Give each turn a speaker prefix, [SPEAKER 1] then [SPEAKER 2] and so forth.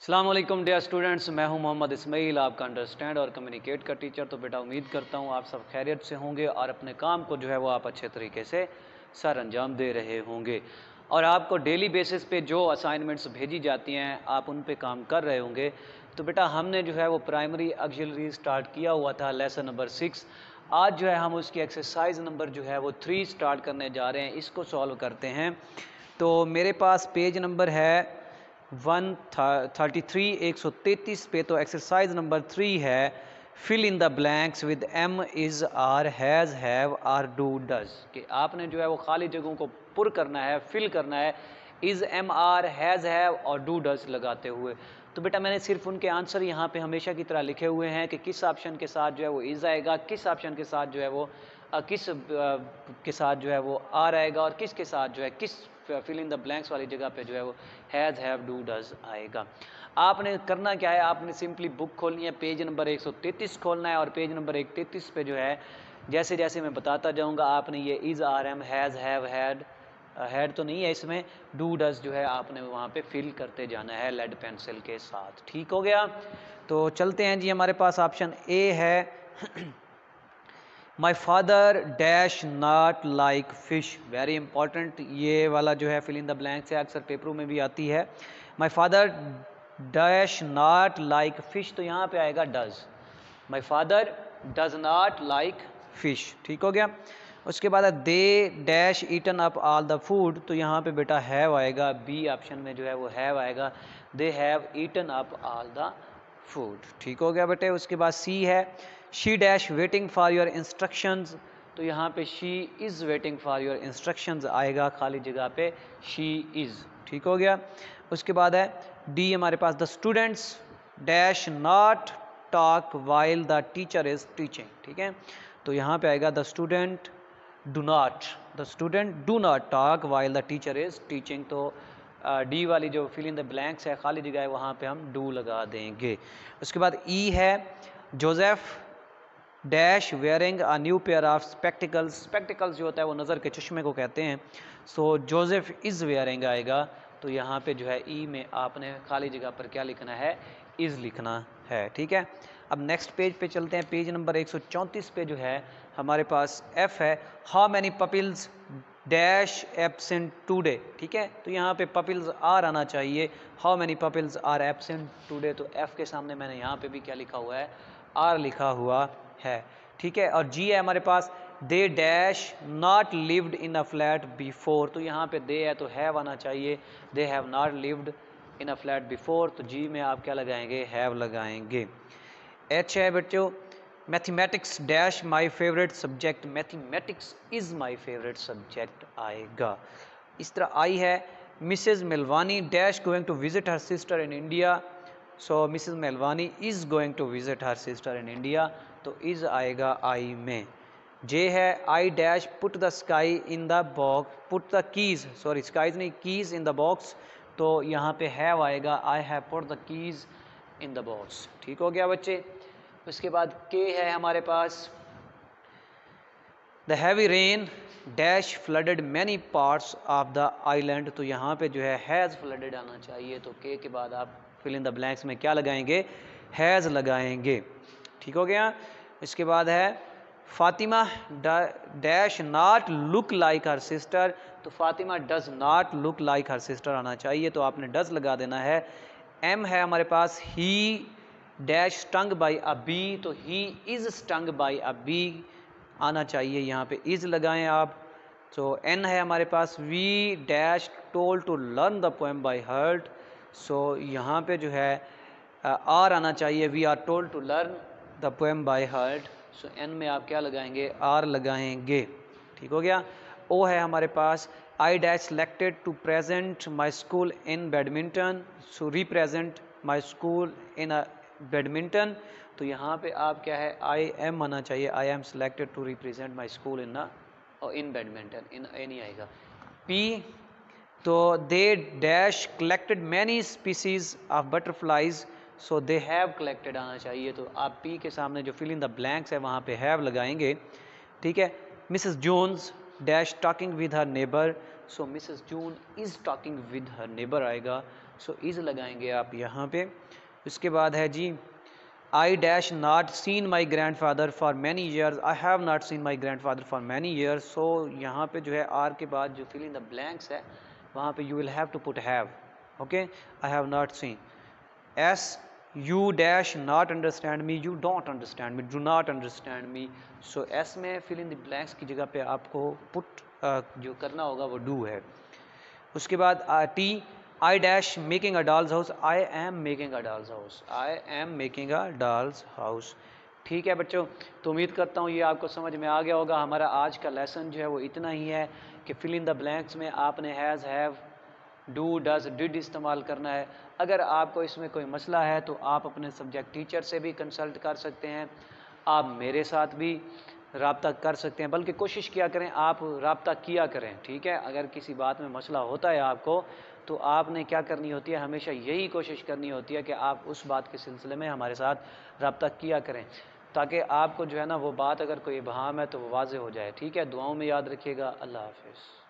[SPEAKER 1] अस्सलाम वालेकुम dear students, मैं हूं मोहम्मद इस्माइल, आपका अंडरस्टैंड और कम्युनिकेट का टीचर। तो बेटा उम्मीद करता हूं आप सब खैरियत से होंगे और अपने काम को जो है वो आप अच्छे तरीके से सर अंजाम दे रहे होंगे और आपको डेली बेसिस पे जो असाइनमेंट्स भेजी जाती हैं आप उन पे काम कर रहे होंगे। तो बेटा हमने जो है वो प्राइमरी ऑक्सिलरी स्टार्ट किया हुआ था लेसन नंबर 6। आज जो है हम उसकी एक्सरसाइज नंबर जो है वो 3 स्टार्ट करने जा रहे हैं। इसको सॉल्व करते हैं। तो मेरे पास पेज नंबर है 133 133 पे। तो एक्सरसाइज नंबर 3 है fill in the blanks with am is are has have are do does. कि आपने जो है वो खाली जगहों को पुर करना है, फिल करना है is am are has have और डू डज लगाते हुए। तो बेटा मैंने सिर्फ उनके आंसर यहाँ पे हमेशा की तरह लिखे हुए हैं कि किस ऑप्शन के साथ जो है वो इज़ आएगा, किस ऑप्शन के साथ जो है वो के साथ जो है वो आर आएगा और किस के साथ जो है किस फिल इन द ब्लैंक्स वाली जगह पे जो है वो हैज़ हैव डू डज आएगा। आपने करना क्या है, आपने सिंपली बुक खोलनी है, पेज नंबर 133 खोलना है और पेज नंबर 133 पे जो है जैसे जैसे मैं बताता जाऊंगा आपने ये is are am has have had तो नहीं है इसमें, डू डज जो है आपने वहाँ पे फिल करते जाना है लेड पेंसिल के साथ। ठीक हो गया। तो चलते हैं जी, हमारे पास ऑप्शन ए है my father dash not like fish. Very important ये वाला जो है फिल इन द ब्लैंक्स है, अक्सर पेपरों में भी आती है। My father dash not like fish, तो यहाँ पे आएगा does. My father does not like fish. ठीक हो गया। उसके बाद they dash eaten up all the food, तो यहाँ पे बेटा हैव आएगा, बी ऑप्शन में जो है वो हैव आएगा। They have eaten up all the food. ठीक हो गया बेटे। उसके बाद सी है she dash waiting for your instructions, तो यहाँ पे she is waiting for your instructions आएगा, खाली जगह पे शी इज़। ठीक हो गया। उसके बाद है डी हमारे पास the students dash not talk while the teacher is teaching. ठीक है, तो यहाँ पे आएगा the student do not talk while the teacher is teaching. तो डी वाली जो फिल इन द ब्लैंक्स है, खाली जगह है, वहाँ पे हम डू लगा देंगे। उसके बाद ई है Joseph dash wearing a new pair of spectacles. Spectacles जो होता है वो नज़र के चश्मे को कहते हैं। सो जोसेफ इज़ वेयरिंग आएगा, तो यहाँ पे जो है ई में आपने खाली जगह पर क्या लिखना है, इज़ लिखना है। ठीक है। अब नेक्स्ट पेज पे चलते हैं। पेज नंबर 134 पे जो है हमारे पास एफ है how many pupils dash absent today. ठीक है, तो यहाँ पे पपिल्स आर आना चाहिए, how many pupils are absent today. तो एफ के सामने मैंने यहाँ पे भी क्या लिखा हुआ है, आर लिखा हुआ है। ठीक है। और जी है हमारे पास they dash not lived in a flat before, तो यहाँ पे दे है तो हैव आना चाहिए, they have not lived in a flat before, तो जी में आप क्या लगाएंगे, हैव लगाएंगे। एच है बच्चों mathematics dash my favourite subject, mathematics is my favourite subject आएगा। इस तरह आई है Mrs Melwani dash going to visit her sister in India, so Mrs Melwani is going to visit her sister in India, तो is आएगा I में। J है I dash put the sky in the box, put the keys, sorry skies नहीं, keys in the box, तो यहाँ पे have आएगा, आई have put the keys in the box. ठीक हो गया बच्चे। उसके बाद के है हमारे पास the heavy rain dash flooded many parts of the island, तो यहाँ पे जो है हैज़ फ्लडेड आना चाहिए, तो के बाद आप फिल इन द ब्लैंक्स में क्या लगाएंगे, हैज़ लगाएंगे। ठीक हो गया। इसके बाद है Fatima dash not look like her sister, तो Fatima does not look like her sister आना चाहिए, तो आपने डज लगा देना है। एम है हमारे पास he dash stung by a bee, तो he is stung by a bee आना चाहिए, यहाँ पे इज़ लगाएं आप। तो एन है हमारे पास we dash told to learn the poem by heart, so यहाँ पे जो है आर आना चाहिए, we are told to learn the poem by heart, so N में आप क्या लगाएंगे, आर लगाएंगे। ठीक हो गया। ओ है हमारे पास I dash selected to present my school in badminton, so represent my school in a badminton, तो यहाँ पे आप क्या है, आई एम आना चाहिए, I am selected to represent my school in badminton, in A नहीं आएगा। पी तो they dash collected many species of butterflies, so they have collected आना चाहिए, तो आप पी के सामने जो फिल इन द ब्लैंक्स है वहाँ पे हैव लगाएंगे। ठीक है। Mrs Jones dash talking with her neighbour, so Mrs June is talking with her neighbour आएगा, सो इज़ लगाएंगे आप यहाँ पे। उसके बाद है G I dash not seen my grandfather for many years, I have not seen my grandfather for many years. So यहाँ पे जो है आर के बाद जो फिल इन द ब्लैंक्स है वहाँ पे you will have to put have. Okay, I have not seen. S you dash not understand me, you don't understand me, do not understand me. So S में fill in the blanks की जगह पे आपको put जो करना होगा वो do है। उसके बाद T I dash making a doll's house, I am making a doll's house, I am making a doll's house. ठीक है बच्चों, तो उम्मीद करता हूँ ये आपको समझ में आ गया होगा। हमारा आज का लेसन जो है वो इतना ही है कि फिल इन द ब्लैंक्स में आपने has, have, do, does, did इस्तेमाल करना है। अगर आपको इसमें कोई मसला है तो आप अपने सब्जेक्ट टीचर से भी कंसल्ट कर सकते हैं, आप मेरे साथ भी राब्ता कर सकते हैं, बल्कि कोशिश किया करें आप राब्ता किया करें। ठीक है, अगर किसी बात में मसला होता है आपको तो आपने क्या करनी होती है, हमेशा यही कोशिश करनी होती है कि आप उस बात के सिलसिले में हमारे साथ राब्ता किया करें, ताकि आपको जो है ना वो बात अगर कोई इबहाम है तो वो वाज़ेह हो जाए। ठीक है, दुआओं में याद रखिएगा। अल्लाह हाफिज़।